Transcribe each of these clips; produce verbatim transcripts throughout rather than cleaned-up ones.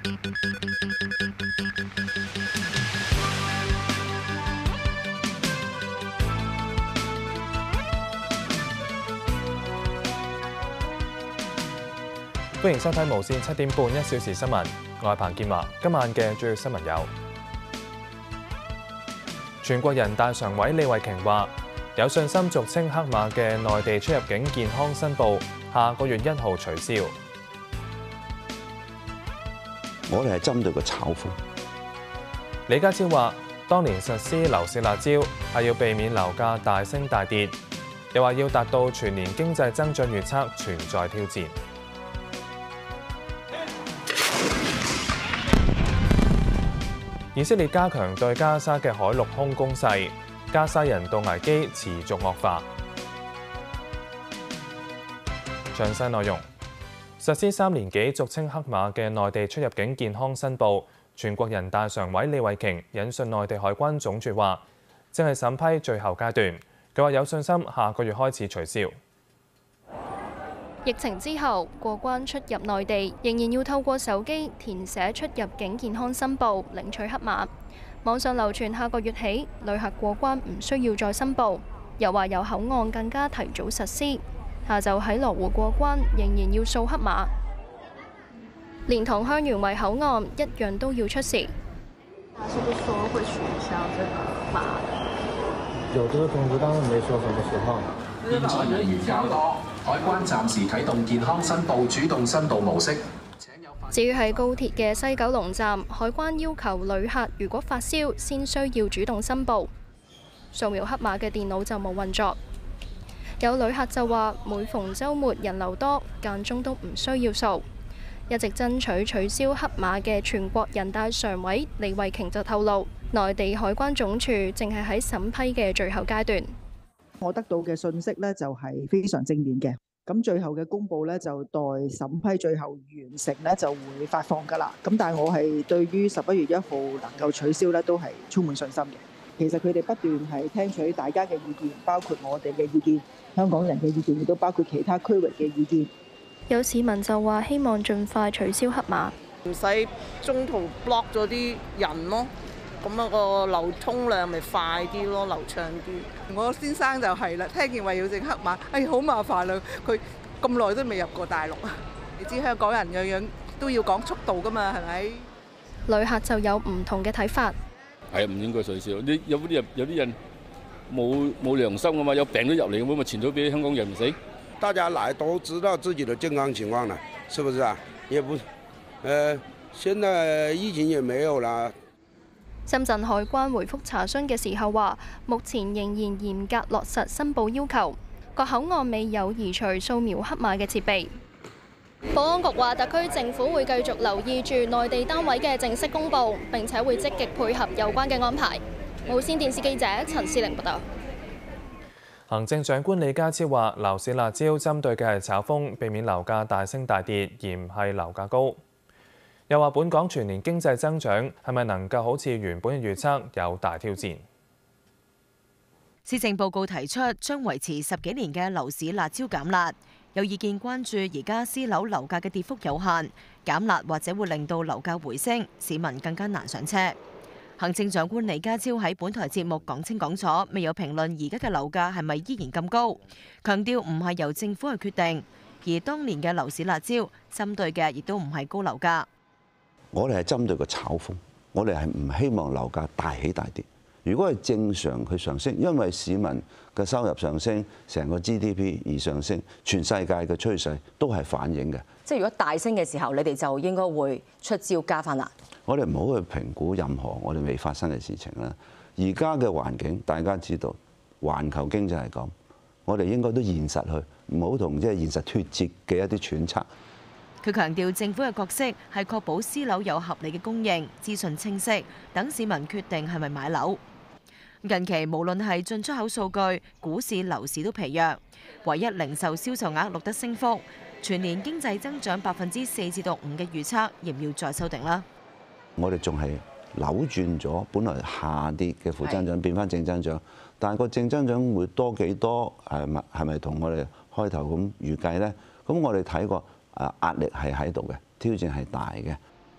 歡迎收睇無線七點半一小時新聞，我係彭建華。今晚嘅主要新聞有：全國人大常委李慧瓊話，有信心俗稱黑碼嘅內地出入境健康申報下個月一號取消。 我哋係針對個炒風。 李家超話，當年實施樓市辣招係要避免樓價大升大跌，又話要達到全年經濟增長預測存在挑戰。以色列加強對加沙嘅海陸空攻勢，加沙人道危機持續惡化。詳細內容：實施三年幾俗稱黑碼嘅內地出入境健康申報，全國人大常委李慧瓊引述內地海關總署話，正係審批最後階段。佢話有信心下個月開始取消。 疫情之後，過關出入內地仍然要透過手機填寫出入境健康申報，領取黑碼。網上流傳下個月起，旅客過關唔需要再申報，又話有口岸更加提早實施。下晝喺羅湖過關仍然要掃黑碼，連同香園圍口岸一樣都要出示。 是不是說會取消這個碼？ 有這個通知，但是沒說什麼時候。 現在人員較多，海關暫時啟動健康申報主動申報模式。 至於喺高鐵嘅西九龍站，海關要求旅客如果發燒，先需要主動申報。掃描黑碼嘅電腦就冇運作。有旅客就話，每逢週末人流多，間中都唔需要掃。一直爭取取消黑碼嘅全國人大常委李慧瓊就透露，內地海關總署正係喺審批嘅最後階段。 我得到嘅信息呢，就係非常正面嘅，咁最後嘅公佈呢，就待審批最後完成呢，就會發放㗎啦。咁但係我係對於十一月一號能夠取消呢，都係充滿信心嘅。其實佢哋不斷係聽取大家嘅意見，包括我哋嘅意見、香港人嘅意見，亦都包括其他區域嘅意見。 有市民就話希望盡快取消黑碼， 唔使中途 block 咗啲人咯。咁啊個流通量咪快啲咯，流暢啲。 我先生就係啦，聽見話要整黑碼，哎好麻煩啦！佢咁耐都未入過大陸啊！你知香港人樣樣都要講速度噶嘛，係咪？ 旅客就有唔同嘅睇法。 係啊，唔應該取消。你有啲人有啲人冇冇良心噶嘛，有病都入嚟，咁咪傳咗俾香港人唔死？ 大家來都知道自己的健康情況了，是不是啊？也不，呃，現在疫情也沒有啦。 深圳海關回覆查詢嘅時候話，目前仍然嚴格落實申報要求，各口岸未有移除掃描黑碼嘅設備。保安局話，特區政府會繼續留意住內地單位嘅正式公佈，並且會積極配合有關嘅安排。無線電視記者陳思玲報道。 行政長官李家超話，樓市辣招針對嘅係炒風，避免樓價大升大跌，而唔係樓價高。又話本港全年經濟增長係咪能夠好似原本嘅預測有大挑戰？ 施政報告提出將維持十幾年嘅樓市辣招減辣，有意見關注而家私樓樓價嘅跌幅有限，減辣或者會令到樓價回升，市民更加難上車。行政長官李家超喺本台節目講清講楚，未有評論而家嘅樓價係咪依然咁高，強調唔係由政府去決定，而當年嘅樓市辣招針對嘅亦都唔係高樓價。 我哋係針對個炒風，我哋係唔希望樓價大起大跌。如果係正常去上升，因為市民嘅收入上升，成個 G D P 而上升，全世界嘅趨勢都係反映嘅。 即係如果大升嘅時候，你哋就應該會出招加翻辣。 我哋唔好去評估任何我哋未發生嘅事情啦。而家嘅環境，大家知道，環球經濟係咁，我哋應該都現實去，唔好同即係現實脫節嘅一啲揣測。 佢強調政府嘅角色係確保私樓有合理嘅供應，資訊清晰，等市民決定係咪買樓。近期無論係進出口數據、股市、樓市都疲弱，唯一零售銷售額錄得升幅，全年經濟增長百分之四至到五嘅預測，要唔要再修訂啦？ 我哋仲係扭轉咗本來下跌嘅負增長變翻正增長，但係個正增長會多幾多？係咪係咪同我哋開頭咁預計呢？咁我哋睇過誒壓力係喺度嘅，挑戰係大嘅。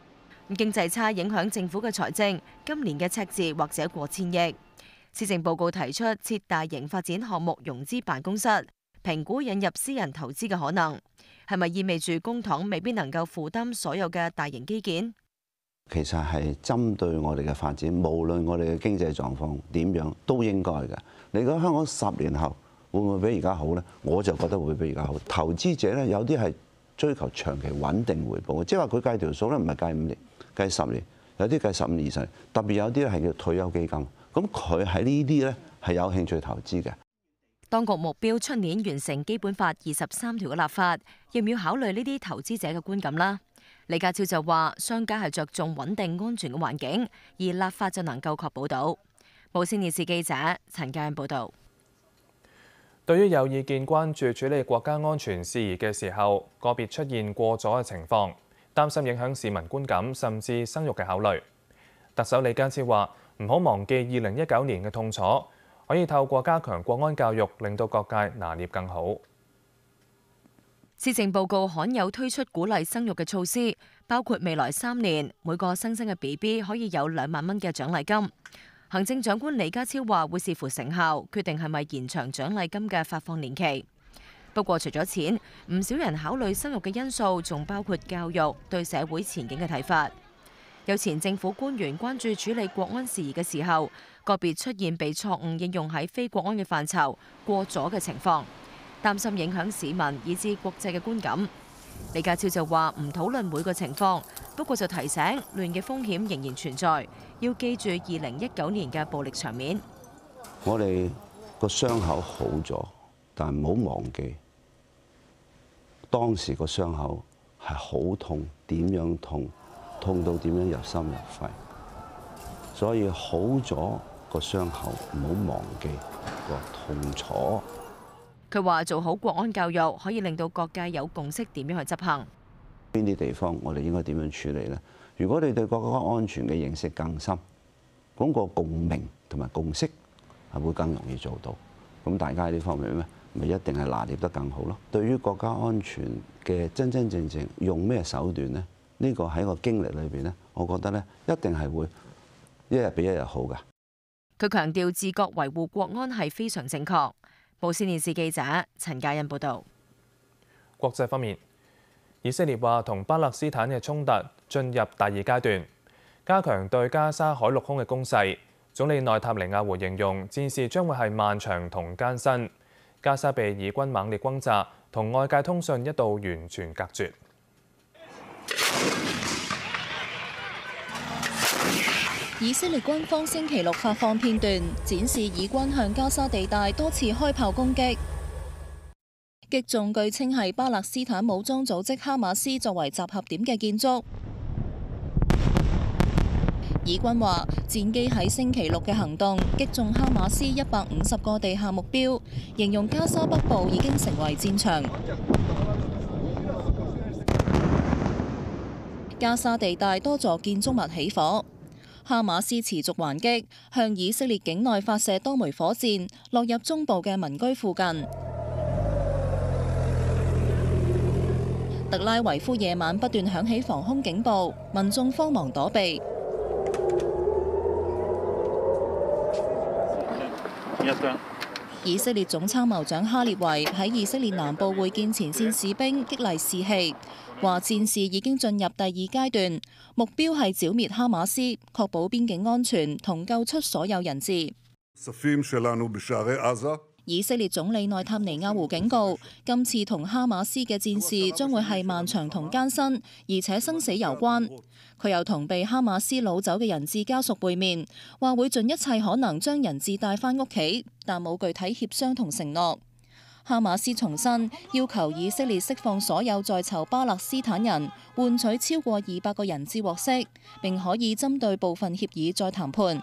經濟差影響政府嘅財政，今年嘅赤字或者過千億。施政報告提出設大型發展項目融資辦公室，評估引入私人投資嘅可能，係咪意味住公帑未必能夠負擔所有嘅大型基建？ 其實係針對我哋嘅發展，無論我哋嘅經濟狀況點樣，都應該嘅。你覺得香港十年後會唔會比而家好呢？我就覺得會比而家好。投資者咧有啲係追求長期穩定回報，即係話佢計條數咧唔係計五年、計十年，有啲計十五二十年，特別有啲咧係叫退休基金。咁佢喺呢啲咧係有興趣投資嘅。 當局目標出年完成基本法二十三條嘅立法，要唔要考慮呢啲投資者嘅觀感啦？李家超就話：商家係着重穩定安全嘅環境，而立法就能夠確保到。無線電視記者陳嘉欣報導。 對於有意見關注處理國家安全事宜嘅時候，個別出現過咗嘅情況，擔心影響市民觀感，甚至生育嘅考慮，特首李家超話：唔好忘記二零一九年嘅痛楚，可以透過加強國安教育，令到各界拿捏更好。 施政報告罕有推出鼓勵生育嘅措施，包括未來三年每個新生嘅 B B 可以有兩萬蚊嘅獎勵金。行政長官李家超話會視乎成效，決定係咪延長獎勵金嘅發放年期。不過除咗錢，唔少人考慮生育嘅因素，仲包括教育對社會前景嘅睇法。有前政府官員關注處理國安事宜嘅時候，個別出現被錯誤應用喺非國安嘅範疇過咗嘅情況，擔心影響市民以至國際嘅觀感。李家超就話唔討論每個情況，不過就提醒亂嘅風險仍然存在，要記住二零一九年嘅暴力場面。 我哋個傷口好咗，但唔好忘記當時個傷口係好痛，點樣痛，痛到點樣入心入肺。所以好咗個傷口，唔好忘記個痛楚。 佢話做好國安教育可以令到各界有共識點樣去執行。 邊啲地方我哋應該點樣處理呢？如果你對國家安全嘅認識更深，嗰個共鳴同埋共識係會更容易做到。咁大家喺呢方面咧，咪一定係拿捏得更好咯。對於國家安全嘅真真正正用咩手段呢？呢個喺個經歷裏邊呢，我覺得呢一定係會一日比一日好㗎。 佢強調自覺維護國安係非常正確。無線電視記者陳嘉欣報導。 國際方面，以色列話同巴勒斯坦嘅衝突進入第二階段，加強對加沙海陸空嘅攻勢。總理內塔尼亞胡形容戰事將會係漫長同艱辛。加沙被以軍猛烈轟炸，同外界通訊一度完全隔絕。 以色列軍方星期六發放片段，展示以軍向加沙地帶多次開炮攻擊，擊中據稱係巴勒斯坦武裝組織哈馬斯作為集合點嘅建築。以軍話戰機喺星期六嘅行動擊中哈馬斯一百五十個地下目標，形容加沙北部已經成為戰場。加沙地帶多座建築物起火。哈馬斯持續還擊，向以色列境內發射多枚火箭，落入中部嘅民居附近。特拉維夫夜晚不斷響起防空警報，民眾慌忙躲避。以色列總參謀長哈列維喺以色列南部會見前線士兵，激勵士氣，話戰事已經進入第二階段，目標係剿滅哈馬斯，確保邊境安全同救出所有人質。以色列總理內塔尼亞胡警告，今次同哈馬斯嘅戰事將會係漫長同艱辛，而且生死攸關。佢又同被哈馬斯擄走嘅人質家屬會面，話會盡一切可能將人質帶返屋企，但冇具體協商同承諾。哈馬斯重申要求以色列釋放所有在囚巴勒斯坦人，換取超過二百個人質獲釋，並可以針對部分協議再談判。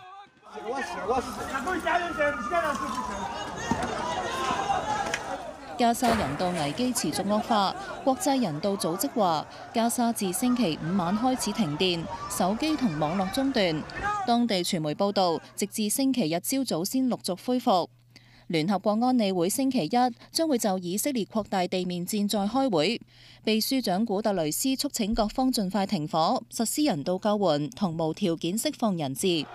加沙人道危機持續惡化，國際人道組織話，加沙自星期五晚開始停電，手機同網絡中斷。當地傳媒報導，直至星期日朝早先陸續恢復。 聯合國安理會星期一將會就以色列擴大地面戰再開會，秘書長古特雷斯促請各方盡快停火、實施人道救援同無條件釋放人質。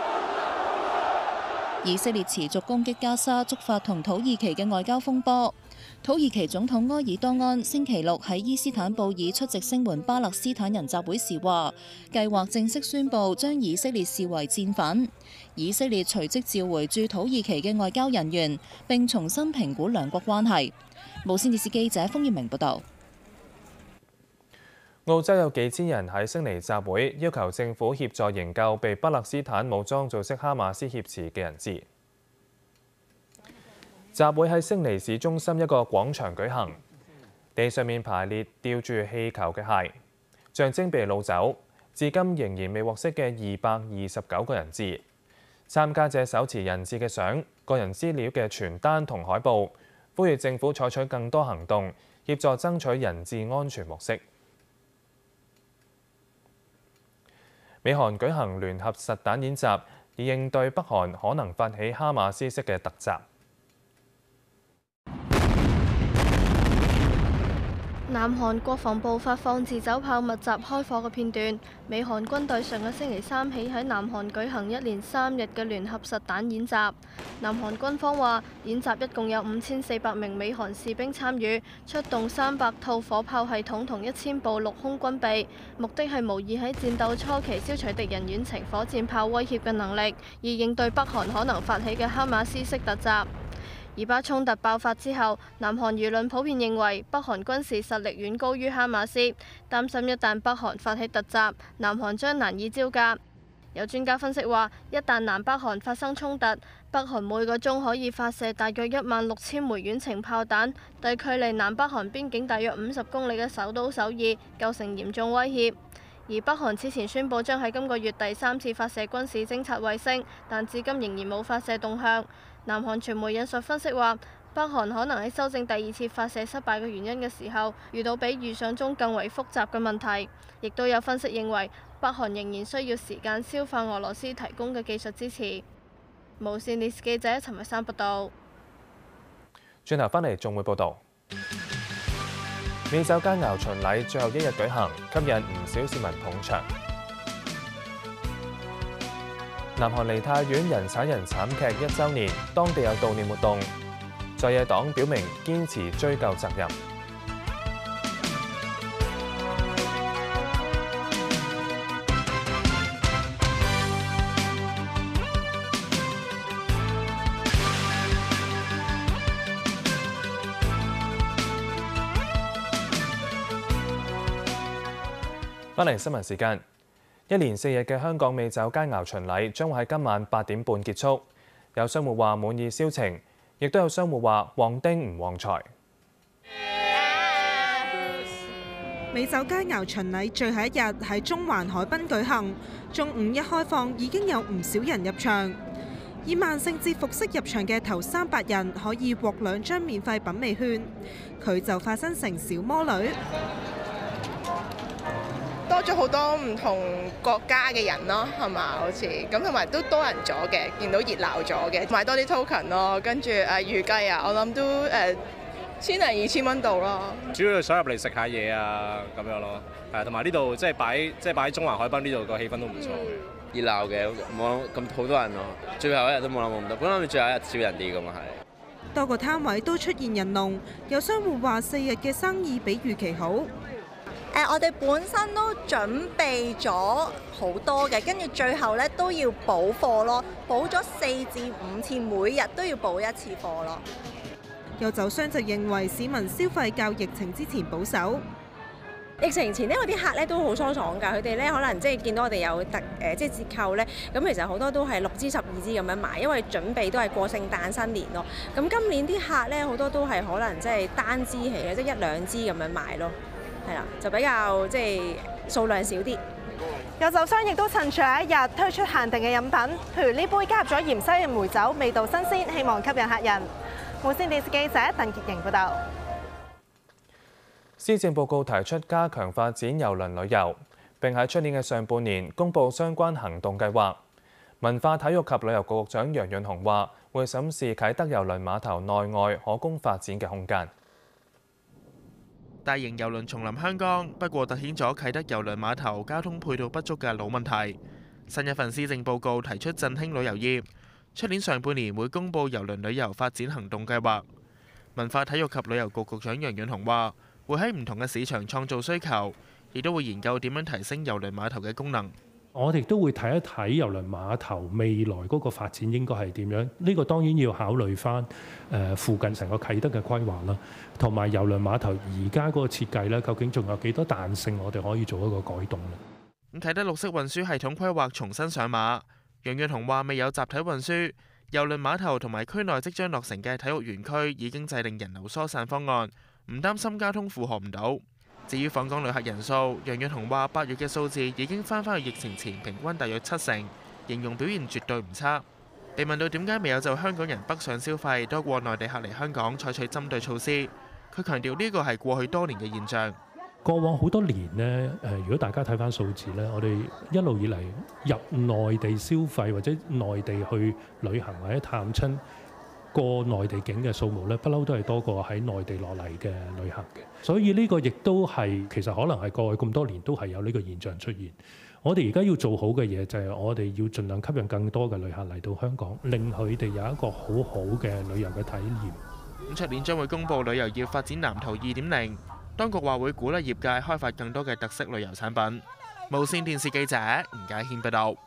以色列持續攻擊加沙，觸發同土耳其嘅外交風波。土耳其總統埃爾多安星期六喺伊斯坦布爾出席聲援巴勒斯坦人集會時話，計劃正式宣布將以色列視為戰犯。以色列隨即召回駐土耳其嘅外交人員，並重新評估兩國關係。無線電視記者封燕明報道。 澳洲有幾千人喺悉尼集會，要求政府協助營救被巴勒斯坦武裝組織哈馬斯挾持嘅人質。集會喺悉尼市中心一個廣場舉行，地上面排列吊住氣球嘅鞋，象徵被擄走，至今仍然未獲釋嘅二百二十九個人質。參加者手持人質嘅相、個人資料嘅傳單同海報，呼籲政府採取更多行動，協助爭取人質安全獲釋。美韓舉行聯合實彈演習，以應對北韓可能發起哈馬斯式嘅突襲。 南韓國防部發放自走炮密集開火嘅片段。美韓軍隊上個星期三起喺南韓舉行一連三日嘅聯合實彈演習。南韓軍方話，演習一共有五千四百名美韓士兵參與，出動三百套火炮系統同一千部陸空軍備，目的係模擬喺戰鬥初期消除敵人遠程火箭炮威脅嘅能力，以應對北韓可能發起嘅哈馬斯式突襲。以巴衝突爆發之後，南韓輿論普遍認為北韓軍事實力遠高於哈馬斯，擔心一旦北韓發起突襲，南韓將難以招架。有專家分析話，一旦南北韓發生衝突，北韓每個鐘可以發射大約一萬六千枚遠程炮彈，對距離南北韓邊境大約五十公里嘅首都首爾構成嚴重威脅。而北韓此前宣布將喺今個月第三次發射軍事偵察衛星，但至今仍然冇發射動向。南韓傳媒引述分析話，北韓可能喺修正第二次發射失敗嘅原因嘅時候，遇到比預想中更為複雜嘅問題。亦都有分析認為，北韓仍然需要時間消化俄羅斯提供嘅技術支持。無線電視記者陳慧珊報道。 轉頭返嚟仲會報導，美酒佳肴巡禮最後一日舉行，吸引唔少市民捧場。南韓梨泰院人踩人慘劇一週年，當地有悼念活動，在野黨表明堅持追究責任。返嚟新聞時間。一連四日嘅香港美酒佳肴巡禮將會喺今晚八點半結束。有商戶話滿意銷情，亦都有商戶話旺丁唔旺財。 美酒佳肴巡禮最後一日喺中環海濱舉行，中午一開放已經有唔少人入場。以萬聖節服飾入場嘅頭三百人可以獲兩張免費品味券，佢就化身成小魔女。 多咗好多唔同國家嘅人咯，係嘛？好似咁，同埋都多人咗嘅，見到熱鬧咗嘅，買多啲 token 咯，跟住誒預計啊，我諗都誒千零二千蚊度咯。 主要想入嚟食下嘢啊，咁樣咯，係同埋呢度即係擺即係擺喺中環海濱呢度個氣氛都唔錯嘅， 熱鬧嘅，冇諗咁好多人咯。最後一日都冇諗冇咁多，本來最後一日少人啲咁啊係。 多個攤位都出現人龍，有商戶話四日嘅生意比預期好。 誒、呃，我哋本身都準備咗好多嘅，跟住最後咧都要補貨咯，補咗四至五次，每日都要補一次貨咯。 有酒商就認為市民消費較疫情之前保守。 疫情前呢，我啲客咧都好疏爽㗎，佢哋咧可能即係見到我哋有特誒、呃、即係折扣咧，咁其實好多都係六支十二支咁樣買，因為準備都係過聖誕新年咯。咁今年啲客咧好多都係可能即係單支起嘅，即係一兩支咁樣買咯。係啦，就比較即係數量少啲。 有酒商亦都趁最後一日推出限定嘅飲品，譬如呢杯加入咗芫茜嘅梅酒，味道新鮮，希望吸引客人。無線電視記者鄧潔瑩報導。 施政報告提出加強發展郵輪旅遊，並喺出年嘅上半年公布相關行動計劃。文化體育及旅遊局局長楊潤雄話， 會審視啟德郵輪碼頭內外可供發展嘅空間。 大型郵輪重臨香港，不過突顯咗啟德郵輪碼頭交通配套不足嘅老問題。新一份施政報告提出振興旅遊業，出年上半年會公布郵輪旅遊發展行動計劃。文化體育及旅遊局局長楊潤雄話，會喺唔同嘅市場創造需求，亦都會研究點樣提升郵輪碼頭嘅功能。 我哋都會睇一睇郵輪碼頭未來嗰個發展應該係點樣。呢個當然要考慮翻誒附近成個啟德嘅規劃啦，同埋郵輪碼頭而家嗰個設計咧，究竟仲有幾多彈性，我哋可以做一個改動咧。 咁啟德綠色運輸系統規劃重新上馬，楊潤雄話未有集體運輸，郵輪碼頭同埋區內即將落成嘅體育園區已經制定人流疏散方案，唔擔心交通負荷唔到。至於訪港旅客人數，楊潤雄話八月嘅數字已經翻返去疫情前平均大約七成，形容表現絕對唔差。被問到點解未有就香港人北上消費多過內地客嚟香港採取針對措施，佢強調呢個係過去多年嘅現象。 過往好多年呢，誒，如果大家睇翻數字呢，我哋一路以嚟入內地消費或者內地去旅行或者探親過內地境嘅數目呢，不嬲都係多過喺內地落嚟嘅旅客嘅。所以呢個亦都係其實可能係過去咁多年都係有呢個現象出現。我哋而家要做好嘅嘢就係我哋要盡量吸引更多嘅旅客嚟到香港，令佢哋有一個好好嘅旅遊嘅體驗。 咁出年將會公布旅遊業發展藍圖二點零。當局話會鼓勵業界開發更多嘅特色旅遊產品。無線電視記者吳家軒報導。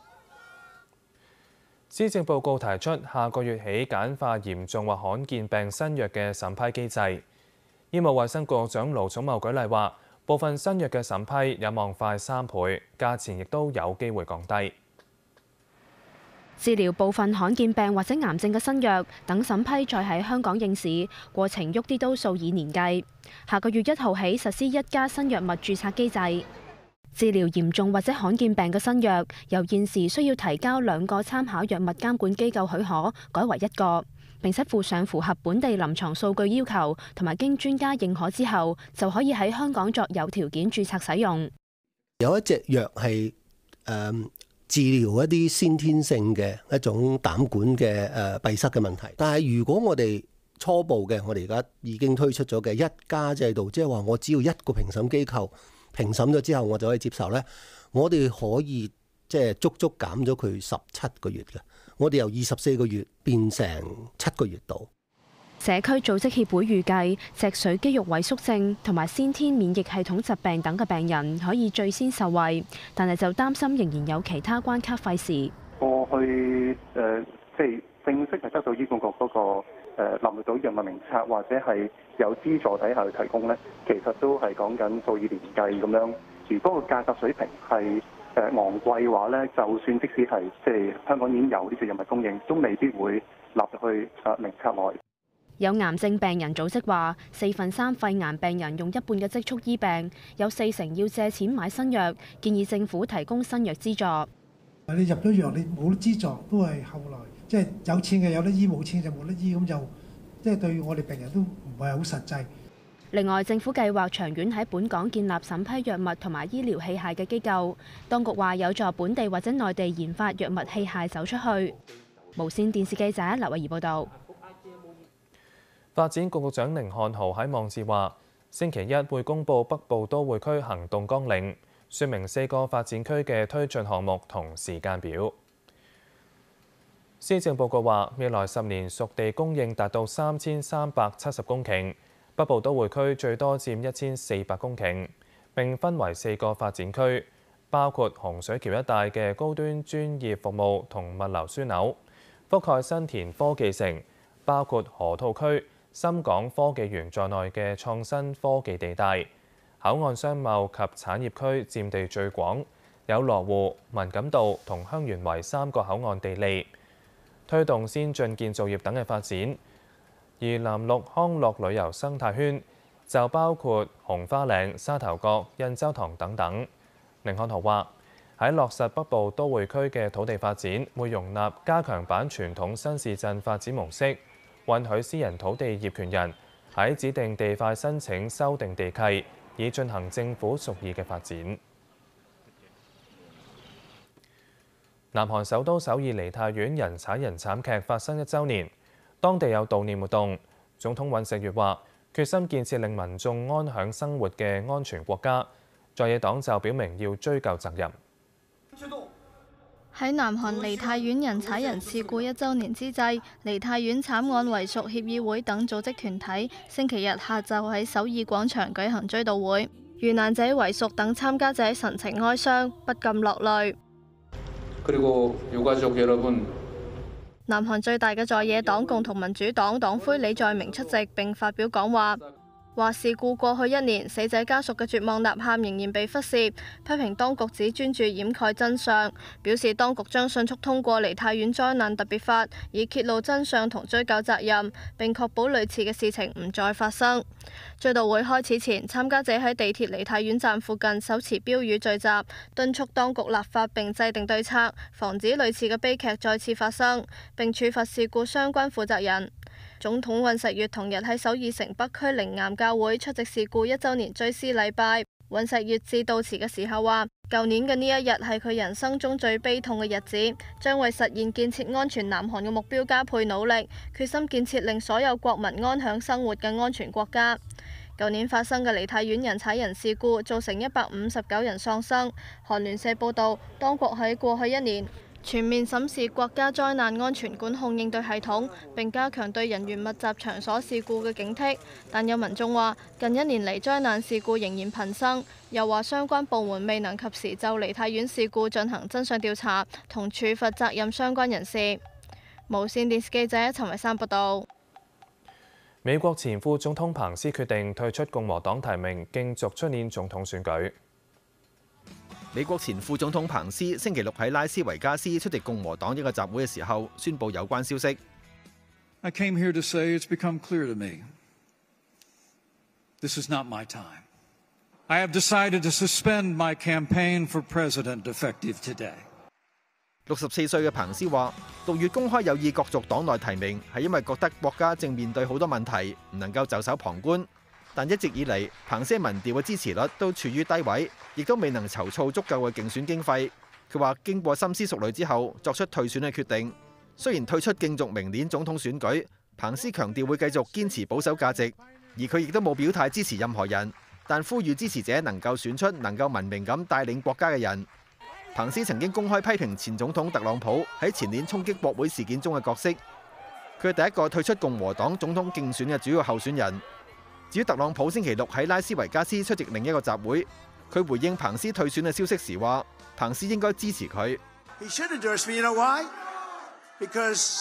施政報告提出，下個月起簡化嚴重或罕見病新藥嘅審批機制。醫務衛生局長盧寵茂舉例話，部分新藥嘅審批有望快三倍，價錢亦都有機會降低。 治療部分罕見病或者癌症嘅新藥等審批再喺香港應市，過程喐啲都數以年計。下個月一號起實施一家新藥物註冊機制，治療嚴重或者罕見病嘅新藥由現時需要提交兩個參考藥物監管機構許可，改為一個，並且附上符合本地臨床數據要求同埋經專家認可之後，就可以喺香港作有條件註冊使用。 有一隻藥係誒治療一啲先天性嘅一種膽管嘅誒閉塞嘅問題，但係如果我哋初步嘅，我哋而家已經推出咗嘅一家制度，即係話我只要一個評審機構評審咗之後，我就可以接受呢。我哋可以即係足足減咗佢十七個月嘅，我哋由二十四個月變成七個月度。 社區組織協會預計，脊髓肌肉萎縮症同埋先天免疫系統疾病等嘅病人可以最先受惠，但係就擔心仍然有其他關卡費時。 過去誒即係正式係得到醫管局嗰個誒納入到藥物名冊或者係有資助底下去提供咧，其實都係講緊數以年計咁樣。如果個價格水平係誒昂貴嘅話咧，就算即使係即係香港已經有呢隻藥物供應，都未必會納入去誒名冊內。 有癌症病人組織話，四分三肺癌病人用一半嘅積蓄醫病，有四成要借錢買新藥，建議政府提供新藥資助。 你入咗藥，你冇得資助，都係後來即係有錢嘅有得醫，冇錢就冇得醫，咁就即係對我哋病人都唔係好實際。 另外，政府計劃長遠喺本港建立審批藥物同埋醫療器械嘅機構，當局話有助本地或者內地研發藥物器械走出去。無線電視記者劉慧儀報導。 發展局局長甯漢豪喺網誌話，星期一會公布北部都會區行動綱領，說明四個發展區嘅推進項目同時間表。施政報告話，未來十年熟地供應達到三千三百七十公頃，北部都會區最多佔一千四百公頃，並分為四個發展區，包括洪水橋一帶嘅高端專業服務同物流樞紐，覆蓋新田科技城，包括河套區、深港科技園在內嘅創新科技地帶，口岸商貿及產業區佔地最廣，有羅湖、文錦渡同香園圍三個口岸地利，推動先進建造業等嘅發展。而藍綠康樂旅遊生態圈就包括紅花嶺、沙頭角、印洲塘等等。甯漢豪話：喺落實北部都會區嘅土地發展，會容納加強版傳統新市鎮發展模式。允許私人土地業權人喺指定地塊申請修訂地契，以進行政府屬意嘅發展。南韓首都首爾梨泰院人踩人慘劇發生一週年， 當地有悼念活動。總統尹錫悅話：決心建設令民眾安享生活嘅安全國家。在野黨就表明要追究責任。 喺南韓梨泰院人踩人事故一週年之際，梨泰院慘案遺屬協議會等組織團體星期日下晝喺首爾廣場舉行追悼會，遇難者遺屬等參加者神情哀傷，不禁落淚。南韓最大嘅在野黨共同民主黨黨魁李在明出席並發表講話。話事故過去一年，死者家屬嘅絕望吶喊仍然被忽視，批評當局只專注掩蓋真相，表示當局將迅速通過梨泰院災難特別法，以揭露真相同追究責任，並確保類似嘅事情唔再發生。追悼會開始前，參加者喺地鐵梨泰院站附近手持標語聚集，敦促當局立法並制定對策，防止類似嘅悲劇再次發生，並處罰事故相關負責人。總統尹錫悅同日喺首爾城北區靈岩教會出席事故一週年追思禮拜。尹錫悅致悼詞嘅時候話：舊年嘅呢一日係佢人生中最悲痛嘅日子，將為實現建設安全南韓嘅目標加倍努力，決心建設令所有國民安享生活嘅安全國家。舊年發生嘅梨泰院人踩人事故造成一百五十九人喪生。韓聯社報導，當局喺過去一年全面審視國家災難安全管控應對系統，並加強對人員密集場所事故嘅警惕。但有民眾話，近一年嚟災難事故仍然頻生，又話相關部門未能及時就梨泰院事故進行真相調查同處罰責任相關人士。無線電視記者陳慧珊報道。 美國前副總統彭斯決定退出共和黨提名，競逐出年總統選舉。 美國前副總統彭斯星期六喺拉斯維加斯出席共和黨一個集會嘅時候，宣布有關消息。 I came here to say it's become clear to me. This is not my time. I have decided to suspend my campaign for president effective today. 六十四歲嘅彭斯話：六月公開有意角逐黨內提名，係因為覺得國家正面對好多問題，唔能夠袖手旁觀。但一直以嚟，彭斯民調嘅支持率都處於低位，亦都未能籌措足夠嘅競選經費。佢話經過深思熟慮之後，作出退選嘅決定。雖然退出競逐明年總統選舉，彭斯強調會繼續堅持保守價值，而佢亦都冇表態支持任何人，但呼籲支持者能夠選出能夠文明咁帶領國家嘅人。彭斯曾經公開批評前總統特朗普喺前年衝擊國會事件中嘅角色。佢係第一個退出共和黨總統競選嘅主要候選人。至於特朗普星期六喺拉斯維加斯出席另一個集會，佢回應彭斯退選嘅消息時話：彭斯應該支持佢。 He should endorse me. You know why? Because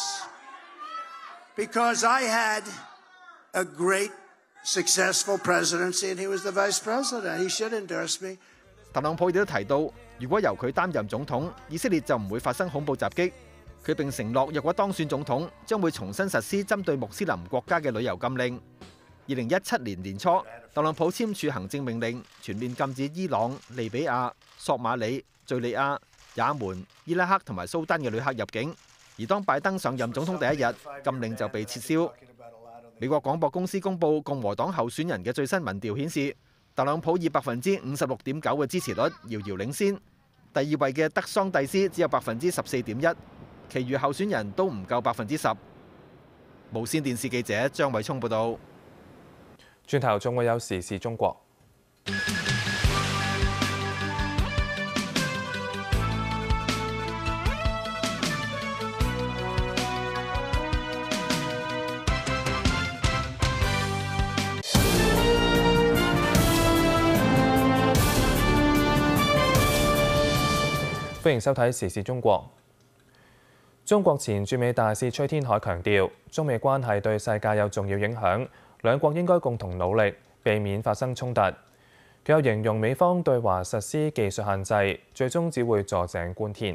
because I had a great successful presidency and he was the vice president. He should endorse me. 特朗普亦都提到，如果由佢擔任總統，以色列就唔會發生恐怖襲擊。佢並承諾，若果當選總統，將會重新實施針對穆斯林國家嘅旅遊禁令。二零一七年年初，特朗普簽署行政命令，全面禁止伊朗、利比亞、索馬里、敍利亞、也門、伊拉克同埋蘇丹嘅旅客入境。而當拜登上任總統第一日，禁令就被撤銷。美國廣播公司公佈共和黨候選人嘅最新民調顯示，特朗普以百分之五十六點九嘅支持率遙遙領先，第二位嘅德桑蒂斯只有百分之十四點一，其餘候選人都唔夠百分之十。無線電視記者張偉聰報導。 轉頭仲會有時事中國。歡迎收睇時事中國。中國前駐美大使崔天凱強調，中美關係對世界有重要影響。兩國應該共同努力，避免發生衝突。佢又形容美方對華實施技術限制，最終只會坐井觀天。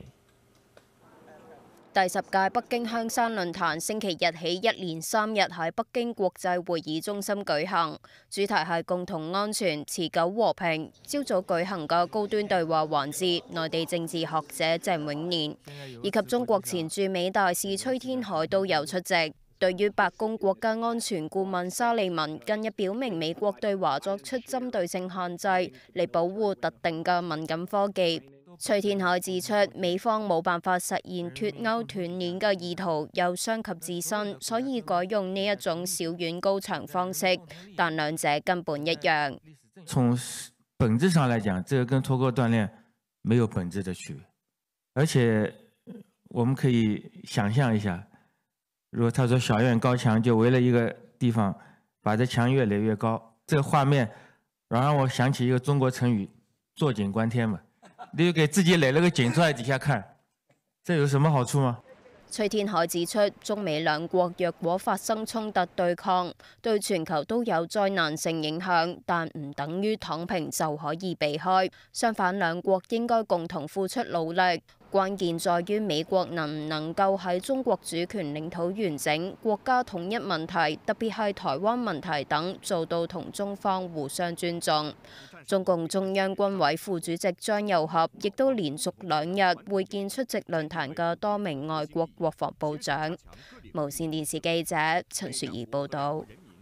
第十屆北京香山論壇星期日起一連三日喺北京國際會議中心舉行，主題係共同安全、持久和平。朝早舉行嘅高端對話環節，內地政治學者鄭永年以及中國前駐美大使崔天凱都有出席。對於白宮國家安全顧問沙利文近日表明美國對華作出針對性限制嚟保護特定嘅敏感科技， 崔天凱指出，美方冇辦法實現脱鈎斷鏈嘅意圖，又傷及自身，所以改用呢一種小院高牆方式，但兩者根本一樣。 從本質上來講，這個跟脫鈎斷鏈沒有本質的區別，而且我們可以想象一下，如果他說小院高牆就圍了一個地方，把這牆越壘越高，這個畫面讓我想起一個中國成語“坐井觀天”嘛。你就給自己壘了個井，坐在底下看，這有什麼好處嗎？ 崔天凱指出，中美兩國若果發生衝突對抗，對全球都有災難性影響，但唔等於躺平就可以避開。相反，兩國應該共同付出努力。關鍵在於美國能唔能夠喺中國主權、領土完整、國家統一問題，特別係台灣問題等，做到同中方互相尊重。中共中央軍委副主席張又俠亦都連續兩日會見出席論壇嘅多名外國國防部長。無線電視記者陳雪兒報導。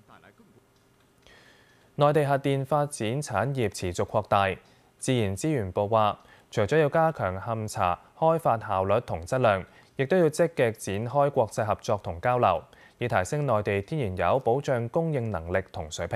內地核電發展產業持續擴大，自然資源部話，除咗要加強勘查、開發效率同質量，亦都要積極展開國際合作同交流，以提升內地天然油保障供應能力同水平。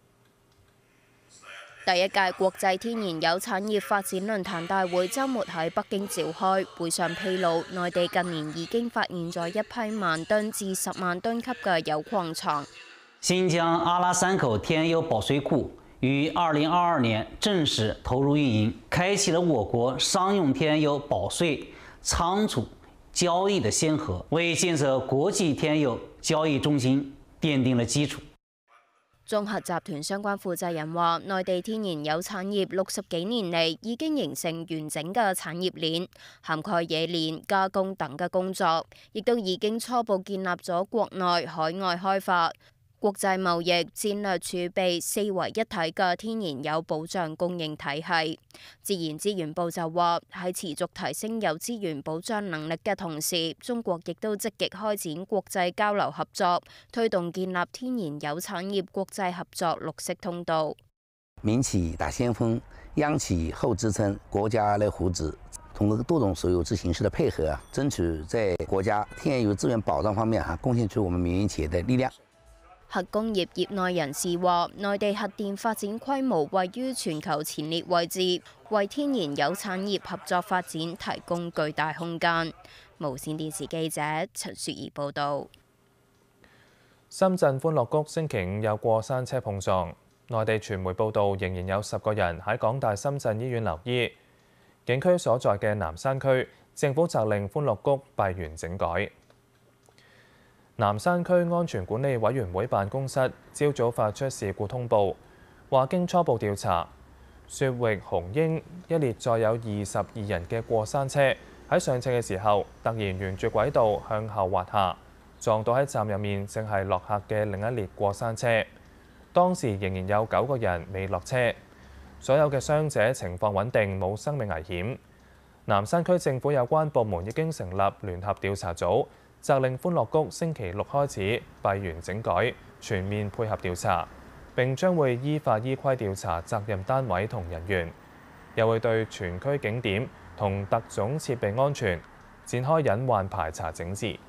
第一屆國際天然油產業發展論壇大會週末喺北京召開，會上披露，內地近年已經發現咗一批萬噸至十萬噸級嘅油礦床。 新疆阿拉山口天然油保稅庫於二零二二年正式投入運營，開啟了我國商用天然油保稅、倉儲、交易的先河，為建設國際天然油交易中心奠定了基礎。 中核集團相關負責人話，內地天然油產業六十幾年嚟已經形成完整嘅產業鏈，涵蓋冶煉、加工等嘅工作，亦都已經初步建立咗國內海外開發、國際貿易、戰略儲備四為一體嘅天然油保障供應體系。自然資源部就話，喺持續提升油資源保障能力嘅同時，中國亦都積極開展國際交流合作，推動建立天然油產業國際合作綠色通道。 民企打先鋒，央企後支撐，國家來扶持。通過多種所有制形式的配合啊，爭取在國家天然油資源保障方面啊，貢獻出我們民營企業的力量。 核工業業內人士話，內地核電發展規模位於全球前列位置，為天然油產業合作發展提供巨大空間。無線電視記者陳雪兒報導。 深圳歡樂谷星期五有過山車碰撞，內地傳媒報道仍然有十個人喺港大深圳醫院留醫。景區所在嘅南山區，政府責令歡樂谷閉園整改。南山區安全管理委員會辦公室朝早發出事故通報，話經初步調查，雪域雄鷹一列載有二十二人嘅過山車喺上車嘅時候，突然沿住軌道向後滑下，撞到喺站入面正係落客嘅另一列過山車。當時仍然有九個人未落車，所有嘅傷者情況穩定，冇生命危險。南山區政府有關部門已經成立聯合調查組，責令歡樂谷星期六開始閉園整改，全面配合調查，並將會依法依規調查責任單位同人員，又會對全區景點同特種設備安全展開隱患排查整治。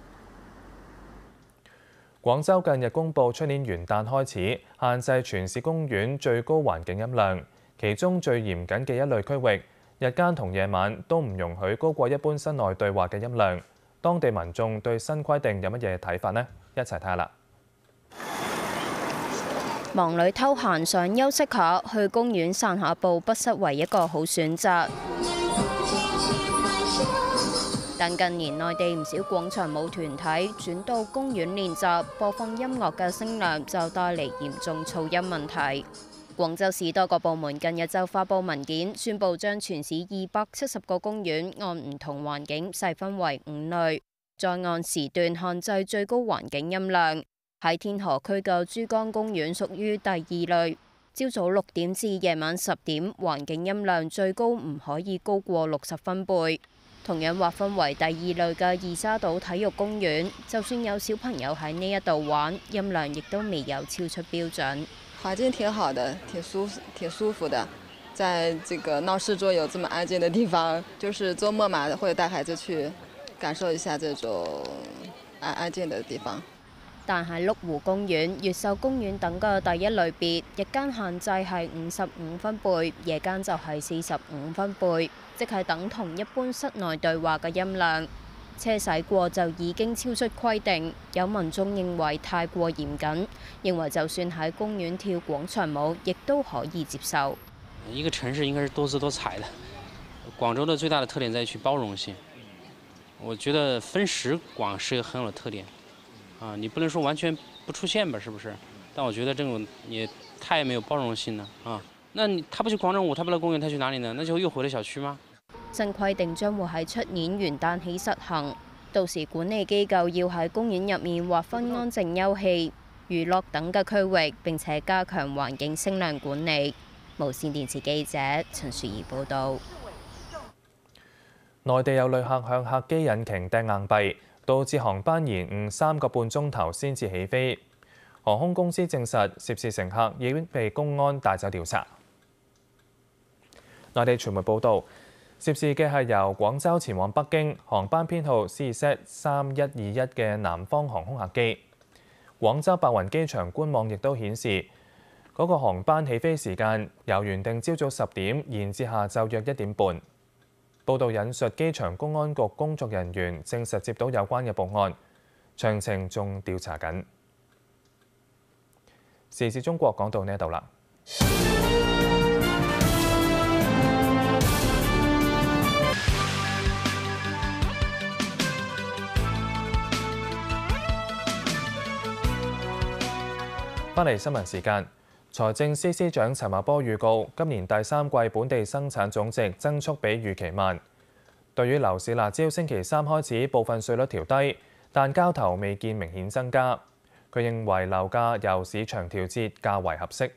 廣州近日公布出年元旦開始限制全市公園最高環境音量，其中最嚴謹嘅一類區域，日間同夜晚都唔容許高過一般室內對話嘅音量。當地民眾對新規定有乜嘢睇法呢？一齊睇下啦！ 忙裏偷閒想休息下，去公園散下步不失為一個好選擇。但近年內地唔少廣場舞團體轉到公園練習，播放音樂嘅聲量就帶嚟嚴重噪音問題。廣州市多個部門近日就發布文件，宣布將全市二百七十個公園按唔同環境細分為五類，再按時段限制最高環境音量。喺天河區嘅珠江公園屬於第二類，朝早六點至夜晚十點，環境音量最高唔可以高過六十分貝。同樣劃分為第二類嘅二沙島體育公園，就算有小朋友喺呢一度玩，音量亦都未有超出標準。 環境挺好的，挺舒挺舒服的， 在这个闹市桌有这么安静的地方，就是周末嘛，或者帶孩子去感受一下這種安安靜的地方。 但係麓湖公園、越秀公園等嘅第一類別，日間限制係五十五分貝，夜間就係四十五分貝，即係等同一般室內對話嘅音量。車駛過就已經超出規定，有民眾認為太過嚴謹，認為就算喺公園跳廣場舞，亦都可以接受。 一個城市應該是多姿多彩的。廣州的最大的特點在於包容性，我覺得分時廣是一個很有的特點。啊，你不能說完全不出現吧，是不是？但我覺得這種也太沒有包容性了啊。那你他不去廣場舞，他不來公園，他去哪裡呢？那就又回了小區嗎？ 新規定將會喺出年元旦起實行，到時管理機構要喺公園入面劃分安靜休憩、娛樂等嘅區域，並且加強環境聲量管理。無線電視記者陳樹怡報導。 內地有旅客向客機引擎掟硬幣，導致航班延誤三個半鐘頭先至起飛。航空公司證實涉事乘客已經被公安帶走調查。內地傳媒報導，涉事嘅係由廣州前往北京，航班編號 C Z 三一二一嘅南方航空客機。廣州白雲機場官網亦都顯示，嗰、那個航班起飛時間由原定朝早十點延至下晝約一點半。報道引述機場公安局工作人員證實接到有關嘅報案，詳情仲調查緊。時事中國講到呢度啦。返嚟新聞時間，財政司司長陳茂波預告，今年第三季本地生產總值增速比預期慢。對於樓市辣招，星期三開始部分稅率調低，但交投未見明顯增加。佢認為樓價由市場調節較為合適。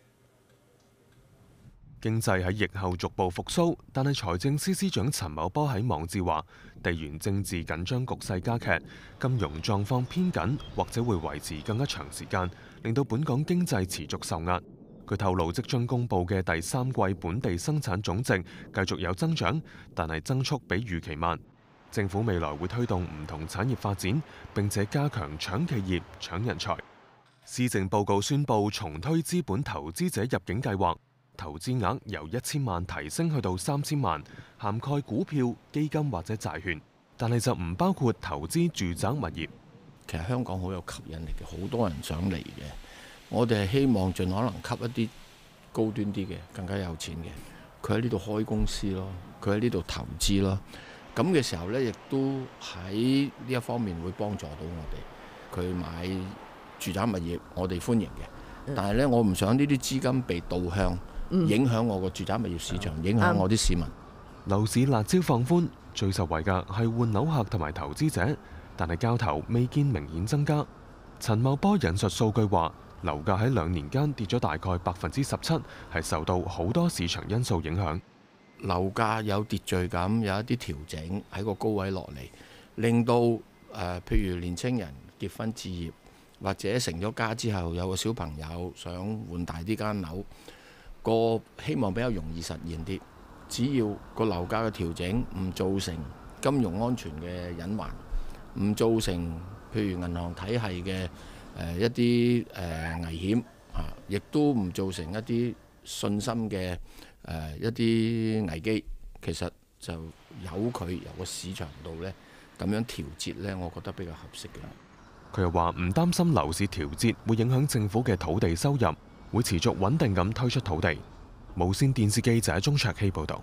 經濟喺疫後逐步復甦，但係財政司司長陳茂波喺網誌話，地緣政治緊張局勢加劇，金融狀況偏緊，或者會維持更加長時間，令到本港經濟持續受壓。佢透露，即將公佈嘅第三季本地生產總值繼續有增長，但係增速比預期慢。政府未來會推動唔同產業發展，並且加強搶企業、搶人才。施政報告宣布重推資本投資者入境計劃，投資額由一千萬提升去到三千萬，涵蓋股票、基金或者債券，但係就唔包括投資住宅物業。 其實香港好有吸引力嘅，好多人想嚟嘅。我哋係希望盡可能吸一啲高端啲嘅，更加有錢嘅。佢喺呢度開公司咯，佢喺呢度投資咯。咁嘅時候呢，亦都喺呢一方面會幫助到我哋。佢買住宅物業，我哋歡迎嘅。但係呢，我唔想呢啲資金被導向，影響我個住宅物業市場，影響我啲市民。 樓市辣招放寬，最受惠嘅係換樓客同埋投資者，但係交投未見明顯增加。陳茂波引述數據話，樓價喺兩年間跌咗大概百分之十七，係受到好多市場因素影響。 樓價有秩序咁，有一啲調整喺個高位落嚟，令到誒、呃，譬如年青人結婚置業，或者成咗家之後有個小朋友想換大啲間樓，個希望比較容易實現啲。只要個樓價嘅調整唔造成金融安全嘅隱患，唔造成譬如銀行體系嘅誒一啲誒危險嚇，亦都唔造成一啲信心嘅誒一啲危機，其實就由佢由個市場度呢咁樣調節呢，我覺得比較合適嘅。 佢又話唔擔心樓市調節會影響政府嘅土地收入，會持續穩定咁推出土地。無線電視記者鍾卓希報導。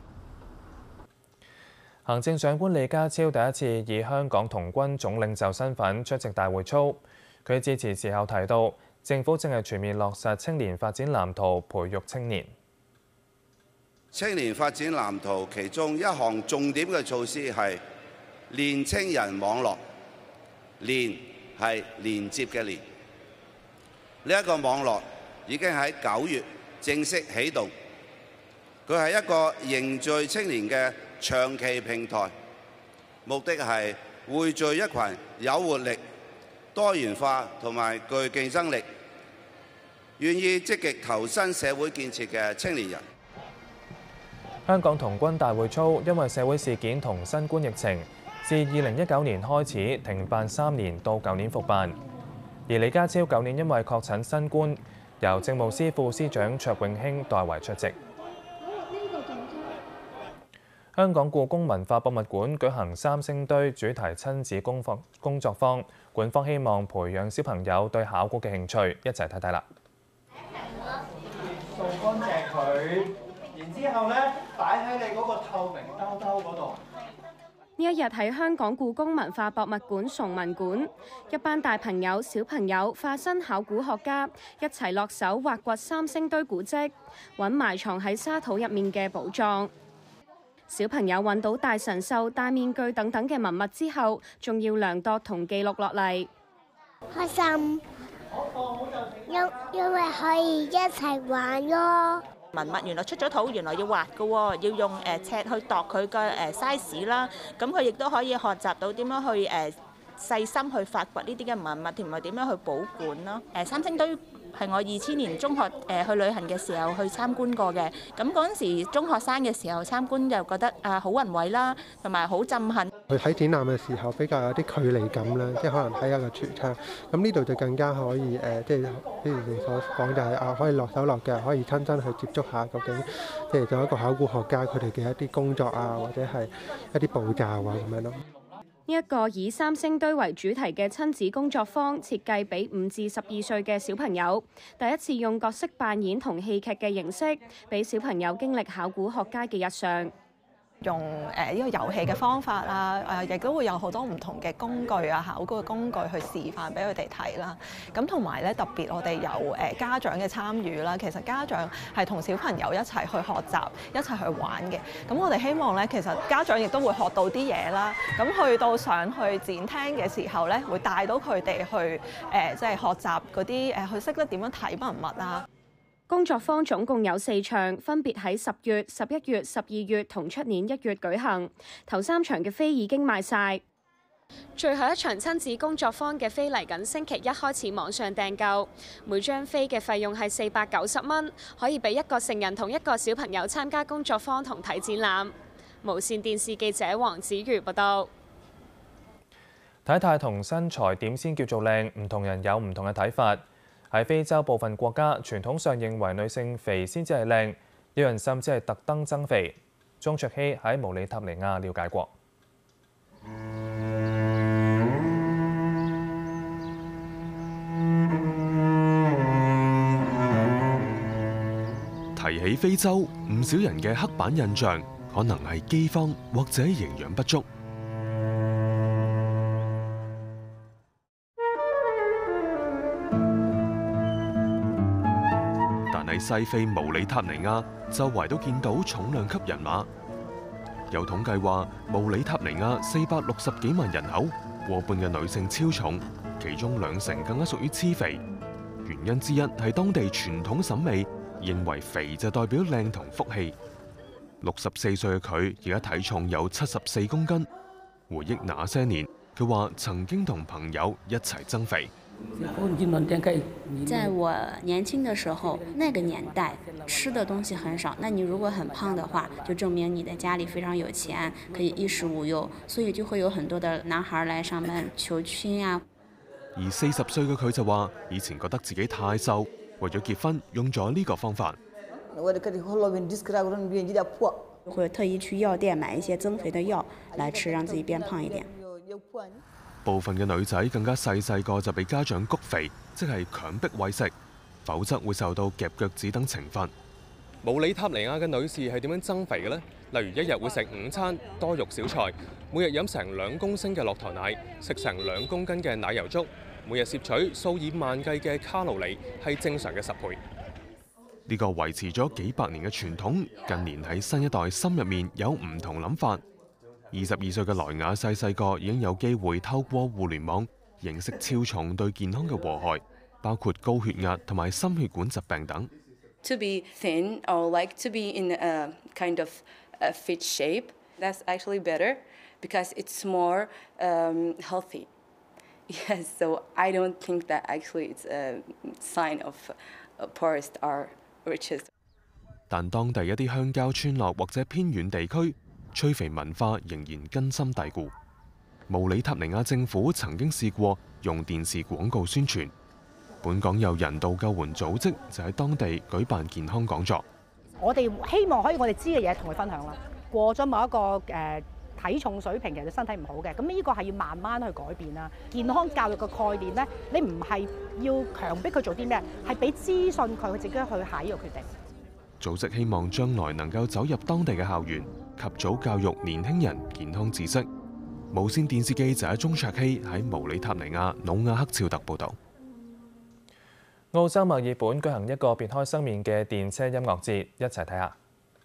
行政長官李家超第一次以香港童軍總領袖身份出席大會操。佢致辭時候提到，政府正係全面落實青年發展藍圖，培育青年。 青年發展藍圖其中一項重點嘅措施係年青人網絡，連係連接嘅連。呢一個網絡已經喺九月正式啟動，佢係一個凝聚青年嘅長期平台，目的係匯聚一群有活力、多元化同埋具競爭力、願意積極投身社會建設嘅青年人。 香港童軍大會操因為社會事件同新冠疫情，自二零一九年開始停辦三年，到舊年復辦。而李家超舊年因為確診新冠，由政務司副司長卓永興代為出席。香港故宮文化博物館舉行三星堆主題親子工作工作坊，館方希望培養小朋友對考古嘅興趣，一齊睇睇啦。 掃乾淨佢，然之後咧擺喺你嗰個透明兜兜嗰度。 呢一日喺香港故宮文化博物館崇文館，一班大朋友、小朋友化身考古學家，一齊落手挖掘三星堆古蹟，揾埋藏喺沙土入面嘅寶藏。小朋友揾到大神獸、大面具等等嘅文物之後，仲要量度同記錄落嚟。 開心，因因為可以一齊玩咯。 文物原來出咗土，原來要畫嘅喎，要用誒尺去度佢嘅誒 size 啦。咁佢亦都可以學習到點樣去誒細心去發掘呢啲嘅文物，同埋點樣去保管咯。誒三星堆係我二千年中學誒去旅行嘅時候去參觀過嘅。咁嗰陣時中學生嘅時候參觀就覺得啊好宏偉啦，同埋好震撼。 去睇展覽嘅時候比較有啲距離感啦，即係可能睇下個櫥窗。咁呢度就更加可以誒，即係譬如你所講就係啊，可以落手落腳，可以親身去接觸下究竟，即係做一個考古學家佢哋嘅一啲工作啊，或者係一啲步驟啊咁樣咯。 呢一個以三星堆為主題嘅親子工作坊，設計俾五至十二歲嘅小朋友，第一次用角色扮演同戲劇嘅形式，俾小朋友經歷考古學家嘅日常。 用誒呢個遊戲嘅方法啊，誒亦都會有好多唔同嘅工具啊，考古嘅工具去示範俾佢哋睇啦。咁同埋咧特別我哋有誒家長嘅參與啦，其實家長係同小朋友一齊去學習、一齊去玩嘅。咁我哋希望咧，其實家長亦都會學到啲嘢啦。咁去到上去展廳嘅時候咧，會帶到佢哋去誒即係學習嗰啲誒，去識得點樣睇文物啊。 工作坊總共有四場，分別喺十月、十一月、十二月同出年一月舉行。頭三場嘅飛已經賣晒，最後一場親子工作坊嘅飛嚟緊星期一開始網上訂購，每張飛嘅費用係四百九十蚊，可以俾一個成人同一個小朋友參加工作坊同睇展覽。無線電視記者黃子瑜報道。 體態同身材點先叫做靚？唔同人有唔同嘅睇法。喺非洲部分國家，傳統上認為女性肥先至係靚，有人甚至係特登增肥。鐘卓希喺毛里塔尼亞了解過。 提起非洲，唔少人嘅刻板印象可能係饑荒或者營養不足。喺西非毛里塔尼亞，周圍都見到重量級人馬。有統計話，毛里塔尼亞四百六十幾萬人口，過半嘅女性超重，其中兩成更加屬於癡肥。原因之一係當地傳統審美認為肥就代表靚同福氣。六十四歲嘅佢而家體重有七十四公斤。回憶那些年，佢話曾經同朋友一齊增肥。 在我年輕的時候，那個年代吃的東西很少。那你如果很胖的話，就證明你的家裡非常有錢，可以衣食無憂，所以就會有很多的男孩來上門求親啊。 而四十歲嘅佢就話，以前覺得自己太瘦，為咗結婚用咗呢個方法。 會特意去藥店買一些增肥的藥來吃，讓自己變胖一點。 部分嘅女仔更加細細個就俾家長谷肥，即係強迫餵食，否則會受到夾腳趾等懲罰。 毛里塔尼亞嘅女士係點樣增肥嘅呢？例如一日會食午餐多肉少菜，每日飲成兩公升嘅駱駝奶，食成兩公斤嘅奶油粥，每日攝取數以萬計嘅卡路里，係正常嘅十倍。 呢個維持咗幾百年嘅傳統，近年喺新一代心入面有唔同諗法。二十二歲嘅萊雅細細個已經有機會透過互聯網認識超重對健康嘅禍害，包括高血壓同埋心血管疾病等。 To be thin or like to be in a kind of a fit shape, that's actually better because it's more um, healthy. Yes, so I don't think that actually it's a sign of poorest or richest. 但當地一啲鄉郊村落或者偏遠地區，催肥文化仍然根深蒂固。毛里塔尼亞政府曾經試過用電視廣告宣傳。本港有人道救援組織就喺當地舉辦健康講座。 我哋希望可以我哋知嘅嘢同佢分享啦。過咗某一個誒、呃、體重水平，其實身體唔好嘅，咁呢個係要慢慢去改變啦。健康教育嘅概念咧，你唔係要強迫佢做啲咩，係俾資訊佢，佢自己去下呢個決定。 組織希望將來能夠走入當地嘅校園，及早教育年輕人健康知識。無線電視記者鐘卓希喺毛里塔尼亞努亞克肖特報導。 澳洲墨爾本舉行一個別開生面嘅電車音樂節，一齊睇下。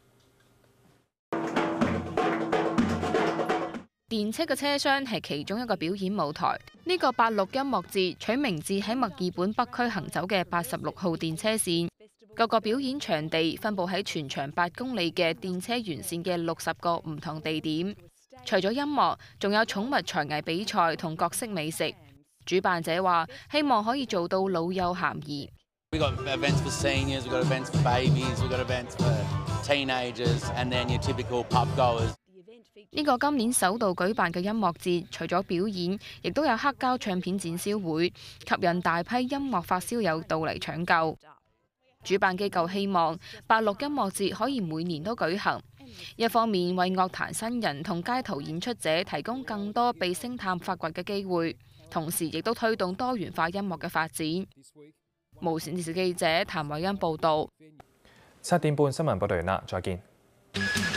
電車嘅車廂係其中一個表演舞台。呢、這個八六音樂節取名自喺墨爾本北區行走嘅八十六號電車線。各個表演場地分佈喺全長八公里嘅電車沿線嘅六十個唔同地點。除咗音樂，仲有寵物才藝比賽同各式美食。主辦者話：希望可以做到老幼咸宜。 We got events for seniors, we got events for babies, we got events for teenagers, and then your typical pub goers. 呢個今年首度舉辦嘅音樂節，除咗表演，亦都有黑膠唱片展銷會，吸引大批音樂發燒友到嚟搶購。主辦機構希望八六音樂節可以每年都舉行，一方面為樂壇新人同街頭演出者提供更多被星探發掘嘅機會。同時亦都推動多元化音樂嘅發展。無線電視記者譚偉欣報導。 七點半新聞報道完啦，再見。